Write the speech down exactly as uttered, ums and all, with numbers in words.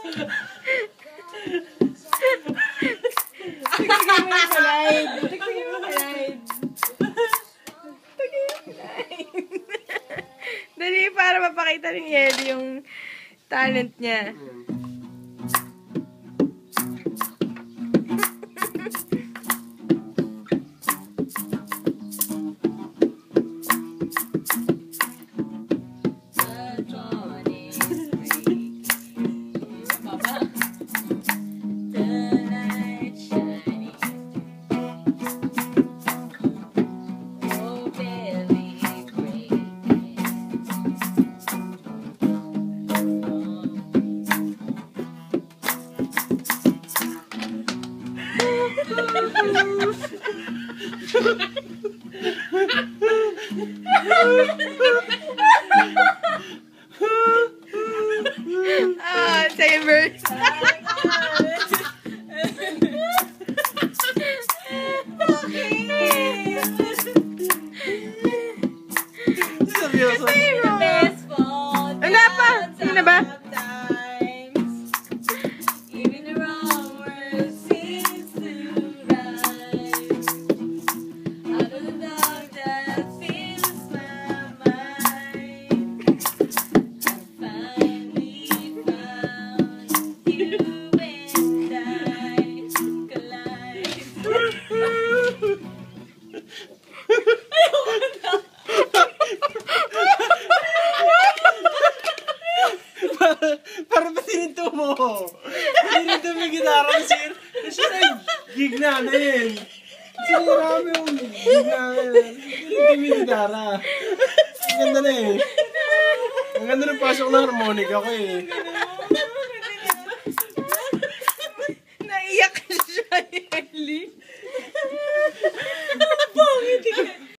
Tignan mo yung slide. Tignan mo yung slide. Tignan mo yung slide. Dali, para mapakita ni Yelly yung talent niya. Ah, second verse. Seryoso. Wala pa. Hindi na ba? Para ba sininto mo? Sininto mo yung gitara mo, sir. Siya na yung gig namin. Sinira mo yung gig namin. Sininto mo yung gitara. Ang ganda na eh. Ang ganda ng pasok ng harmonica ko eh.